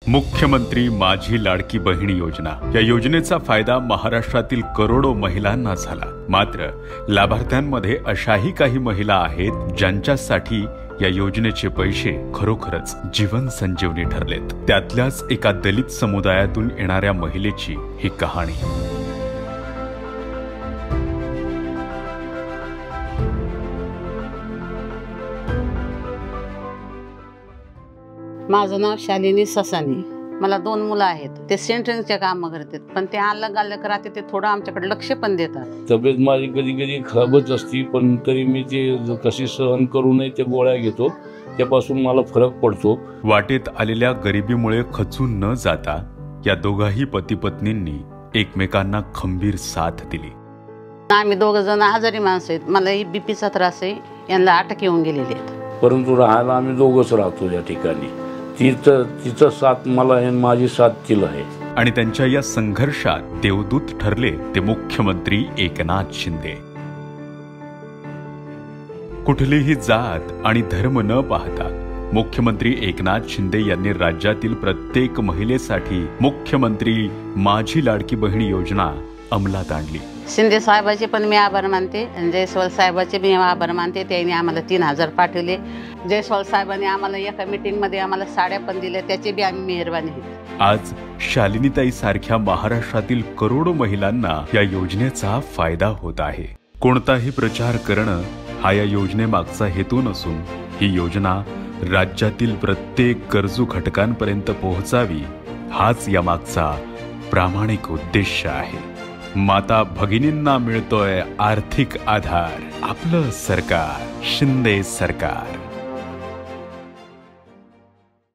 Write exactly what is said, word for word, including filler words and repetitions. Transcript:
मुख्यमंत्री माझी लाडकी बहीण योजना या योजनेचा फायदा महाराष्ट्रातील करोडो महिलांना झाला। मात्र लाभार्थ्यांमध्ये अशाही काही महिला आहेत ज्यांच्यासाठी या योजनेचे पैसे खरोखरच जीवन संजीवनी ठरलेत। त्यातल्याच एका दलित समुदायातून येणाऱ्या महिलेची ही कहाणी। माझं नाव शालिनी ससानी। मला दोन मुलं आहेत, ते सेंट्रिंगचे काम करतात, पण ते अलग अलग राहते, ते थोडं आमच्याकडे लक्ष पण देतात। तब्येत माझी कधी कधी खराबच असती, पण तरी मी ते कशी सहन करू नये ते गोळ्या घेतो, त्यापासून मला फरक पडतो। वाटेत आलेल्या गरिबीमुळे खचून न जाता या दोघाही पती पत्नींनी एकमेकांना खंबीर साथ दिली। आम्ही दोघ जण आजारी माणसं आहेत, मला ही बीपीचा त्रास आहे, यांना अटक येऊन गेलेले आहेत, परंतु राहायला आम्ही दोघच राहतो या ठिकाणी। तिचं तिचं साथ मला आहे, माझी साथ तिला आहे। आणि त्यांच्या या संघर्षात देवदूत ठरले ते मुख्यमंत्री एकनाथ शिंदे। कुठलीही जात आणि धर्म न पाहता मुख्यमंत्री एकनाथ शिंदे यांनी राज्यातील प्रत्येक महिलेसाठी मुख्यमंत्री माझी लाडकी बहीण योजना अंमलात आणली। शिंदे साहेबाचे पण मी आभार मानते, जयस्वाल साहेबाचे मी आभार मानते, त्यांनी आम्हाला तीन हजार पाठवले। जयस्वाल साहेबांनी आम्हाला एका मीटिंग मध्ये आम्हाला साड्या पण दिल्या, त्याची बी आम्ही मेहरबानी आहे। आज शालिनीताई सारख्या महाराष्ट्रातील करोडो महिलांना या योजनेचा फायदा होत आहे। कोणताही प्रचार करणं हा या योजनेमागचा हेतू नसून ही योजना राज्यातील प्रत्येक गरजू घटकांपर्यंत पोहोचावी हाच यामागचा प्रामाणिक उद्देश आहे। माता भगिनींना मिळतोय आर्थिक आधार, आपलं सरकार, शिंदे सरकार।